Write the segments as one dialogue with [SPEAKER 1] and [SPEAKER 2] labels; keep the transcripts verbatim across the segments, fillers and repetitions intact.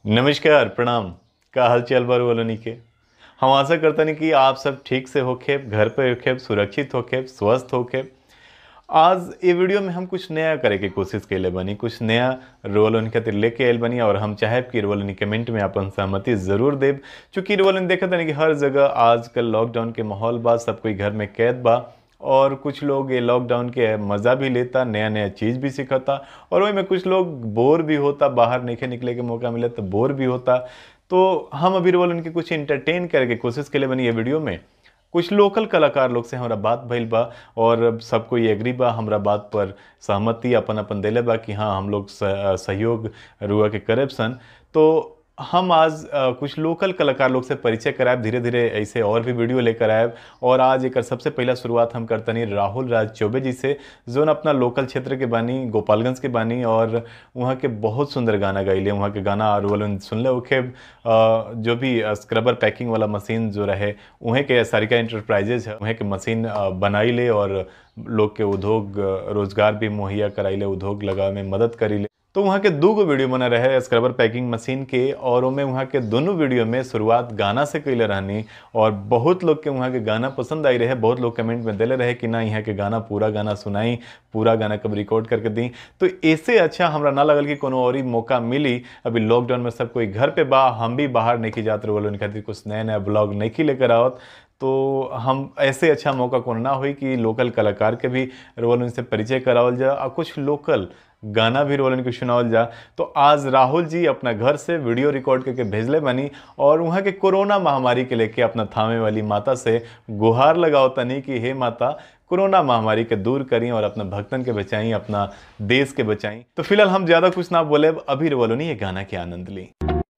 [SPEAKER 1] नमस्कार, प्रणाम। का हाल चाल बा वालों के। हम आशा करते हैं कि आप सब ठीक से होखे, घर पे होखे, सुरक्षित होखे, स्वस्थ होखे। आज ये वीडियो में हम कुछ नया करे के कोशिश कैले बनी, कुछ नया रोल खातिर लेके आयल बनी और हम चाहे कि रोल कमेंट में अपन सहमति जरूर देव। चूँकि रोल देखा था कि हर जगह आजकल लॉकडाउन के माहौल बा, सब कोई घर में कैद बा और कुछ लोग ये लॉकडाउन के मज़ा भी लेता, नया नया चीज़ भी सीखता और वही में कुछ लोग बोर भी होता, बाहर नहीं निकले के मौका मिले तो बोर भी होता। तो हम अभी रोल उनके कुछ इंटरटेन करके कोशिश के लिए बनी ये वीडियो में। कुछ लोकल कलाकार लोग से हमारा बात भइल बा और सब कोई एग्री बा, हमारा बात पर सहमति अपन अपन दिले बा कि हाँ हम लोग सहयोग रुआ के करब सन। तो हम आज आ, कुछ लोकल कलाकार लोग से परिचय कराएब, धीरे धीरे ऐसे और भी वीडियो लेकर आएब। और आज एक सबसे पहला शुरुआत हम करतनी राहुल राज चौबे जी से, जो अपना लोकल क्षेत्र के बानी, गोपालगंज के बानी और वहाँ के बहुत सुंदर गाना गाइले। वहाँ के गाना और सुनले ओके, जो भी स्क्रबर पैकिंग वाला मशीन जो रहे वहीं के सारिका इंटरप्राइजेज है, वहीं के मशीन बनाइले और लोग के उद्योग रोजगार भी मुहैया कराइले, उद्योग लगावे में मदद करीले। तो वहाँ के दो गो वीडियो बना रहे स्क्रबर पैकिंग मशीन के, और उनमें वहाँ के दोनों वीडियो में शुरुआत गाना से कैले रहनी और बहुत लोग के वहाँ के गाना पसंद आई रहे। बहुत लोग कमेंट में दिले रहे कि ना यहाँ के गाना पूरा गाना सुनाई, पूरा गाना कब रिकॉर्ड करके दी। तो ऐसे अच्छा हमरा ना लगल कि कोनो और ही मौका मिली। अभी लॉकडाउन में सब कोई घर पे बा, हम भी बाहर नहीं जाते बोलो, उनके खातिर कुछ नया नया ब्लॉग नहीं लेकर आवत। तो हम ऐसे अच्छा मौका कौन ना हुई कि लोकल कलाकार के भी रोल उनसे परिचय करावल जा और कुछ लोकल गाना भी रोल इनके सुनावल जा। तो आज राहुल जी अपना घर से वीडियो रिकॉर्ड करके भेजले बनी और वहाँ के कोरोना महामारी के लेके अपना थामे वाली माता से गुहार लगाओ तनी कि हे माता, कोरोना महामारी के दूर करी और अपना भक्तन के बचाई, अपना देश के बचाई। तो फिलहाल हम ज्यादा कुछ ना बोले, अभी रोलो नहीं ये गाना के आनंद ली।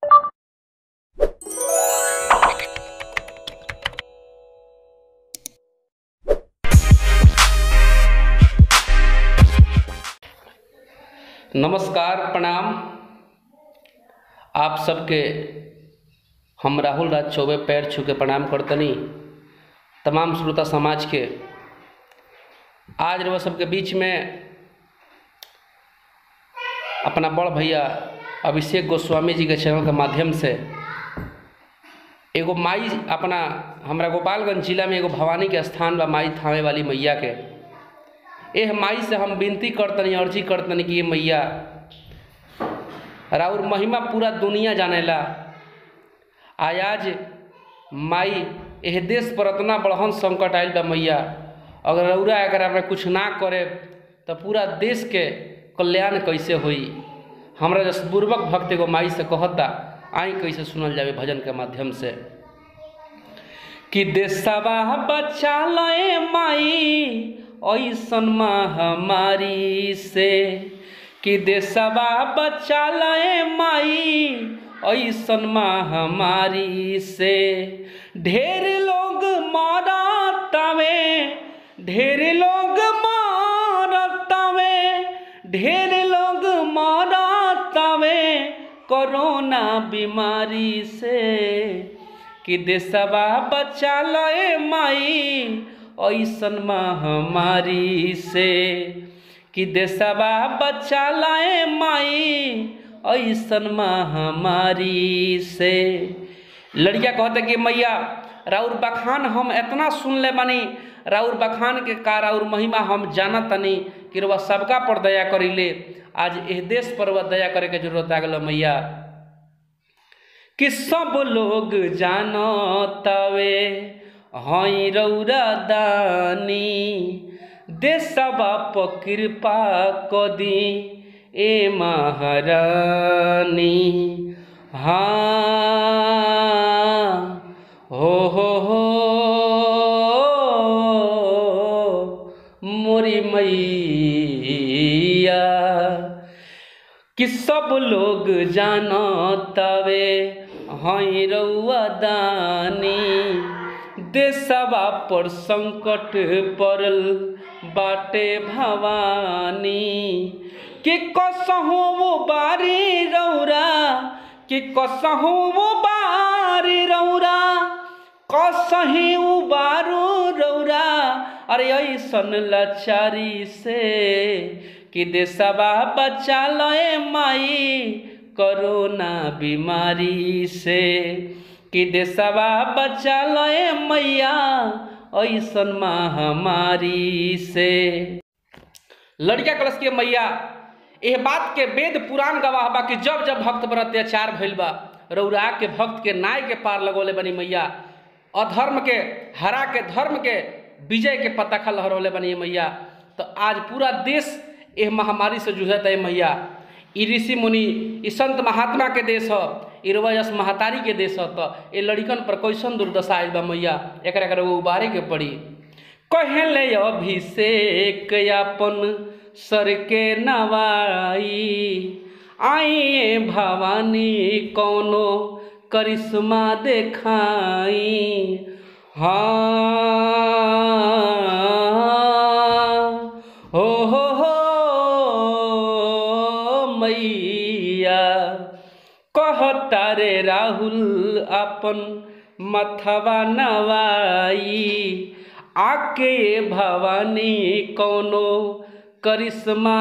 [SPEAKER 2] नमस्कार, प्रणाम। आप सबके हम राहुल राज चौबे पैर छू के प्रणाम करतनी। तमाम श्रोता समाज के आज वो सबके बीच में अपना बड़ भैया अभिषेक गोस्वामी जी के चैनल के माध्यम से एगो माई, अपना हमारा गोपालगंज जिला में एगो भवानी के स्थान बा माई थामे वाली मैया के, एह माई से हम विनती करतनी, अर्जी करतनी कि ये मैया राउर महिमा पूरा दुनिया जानेला। आज माई एह देश पर इतना बड़हन संकट आयल बा मैया, अगर रउरा अगर में कुछ ना करे तो पूरा देश के कल्याण कैसे होई। हमरा जस बुर्बक भक्त एगो माई से कहता, आई कैसे सुनल जावे भजन के माध्यम से कि देशवा बचा लए माई ऐसन महामारी से, कि देशवा बचा लए माई ऐसन महामारी से। ढेर लोग मरतावे, ढेर लोग मरतावे, ढेर लोग मरतावे कोरोना बीमारी से, कि देशवा बचा लए माई ऐसन महामारी से, कि देशवा बचा लाए माई ऐसन महामारी से। लड़किया कहते कि मैया राउर बखान हम इतना सुन ले बानी, राउर बखान के का राउर महिमा हम जाना तनी कि रुआ सबका पर दया करीले। आज इस देश पर वह दया करे के जरूरत आ गल मैया, कि सब लोग जानतावे हई रउरा दानी, देशवा पर कृपा कदी ए महारानी। हाँ हो हो हो मोरी मैया, कि सब लोग जानतावे हई रउआ दानी, देशवा पर संकट पड़ल बाटे भवानी, कि कसहु वो बारी रौरा, कि कसहु वो बारी रौरा, कसही उबारू रौरा। अरे ऐसन लाचारी से, कि देशवा बचा लए माई कोरोना बीमारी से कि देशवा बचा लए मैया ऐसन महामारी से। लड़किया कलश के मैया एह बात के वेद पुराण गवाह बा कि जब जब भक्त पर अत्याचार भइल बा रौरा के भक्त के नाय के पार लगोले बनी मैया, अधर्म के हरा के धर्म के विजय के पताका लहरौले बनी मैया। तो आज पूरा देश एह महामारी से जूझत है मैया। ई ऋषि मुनि ई संत महात्मा के देश ह, ई रवयस महतारी के देश ह। तो ये लड़कन पर कैसन दुर्दशा आयल बा मैया, एकरा एकरा वो उबारे के पड़ी। कहले अभिषेक अपन सर के नवाई, आइए भवानी कौनो करिश्मा देखाई। हाँ हो हो हो मैया, कहता रे राहुल अपन मथवा नवाई, आके भवानी कौनो करिश्मा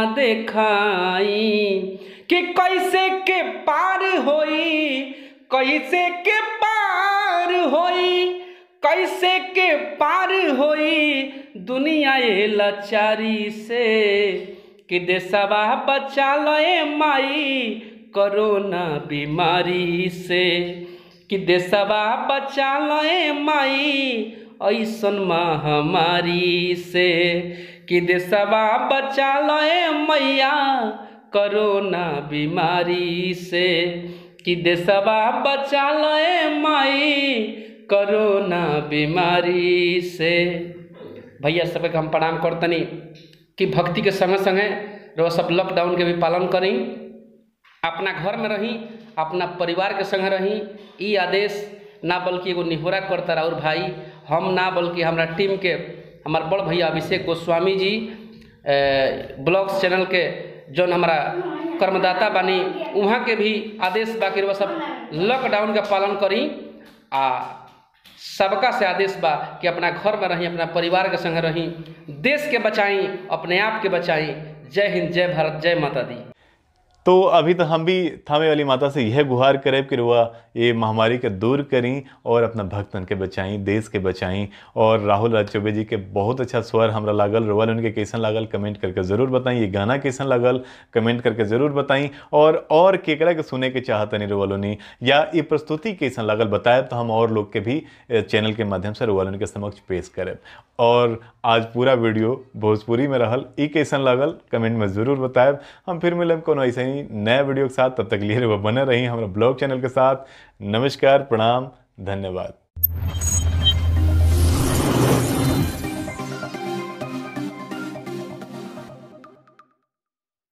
[SPEAKER 2] देखाई। कि कैसे के पार होई, कैसे के पार होई, कैसे के पार होई दुनिया ये लाचारी से। कि देशवा बचा लए माई कोरोना बीमारी से। कि देशवा बचा लए माई ऐसन महामारी से। कि देशवा बचा लए मैया कोरोना बीमारी से। कि देशवा बचा लए माई कोरोना बीमारी से। भैया सबके हम प्रणाम करतनी कि भक्ति के संगे संगे रहो सब लॉकडाउन के भी पालन करी, अपना घर में रही, अपना परिवार के संग रही। ई आदेश ना बल्कि एगो निहोरा करता और भाई हम ना बल्कि हमारा टीम के हमार बड़ भैया अभिषेक गोस्वामी जी ब्लॉग्स चैनल के जौन हमारा कर्मदाता बानी वहाँ के भी आदेश बाकी वह सब लॉकडाउन का पालन करी। आ सबका से आदेश बा कि अपना घर में रही, अपना परिवार के संग रही, देश के बचाई, अपने आप के बचाई। जय हिंद, जय भारत, जय माता दी।
[SPEAKER 1] तो अभी तो हम भी थामे वाली माता से यह गुहार करें कि रुआ ये महामारी के दूर करें और अपना भक्तन के बचाएं, देश के बचाएं। और राहुल राज चौबे जी के बहुत अच्छा स्वर हमरा लागल, रुआ उनके कैसन लागल कमेंट करके ज़रूर बताएं। ये गाना कैसन लागल कमेंट करके ज़रूर बताएं। और और केकरा के सुने के चाहतनी रुआ या ये प्रस्तुति कैसन लागल बताए तो हम और लोग के भी चैनल के माध्यम से रुआ के समक्ष पेश करें। और आज पूरा वीडियो भोजपुरी में रहल, ई कैसन लागल कमेंट में ज़रूर बताएं। हम फिर मिले कोनो ऐसे ही नया वीडियो के साथ, तब तक लिए वो बने रही हमारे ब्लॉग चैनल के साथ। नमस्कार, प्रणाम, धन्यवाद।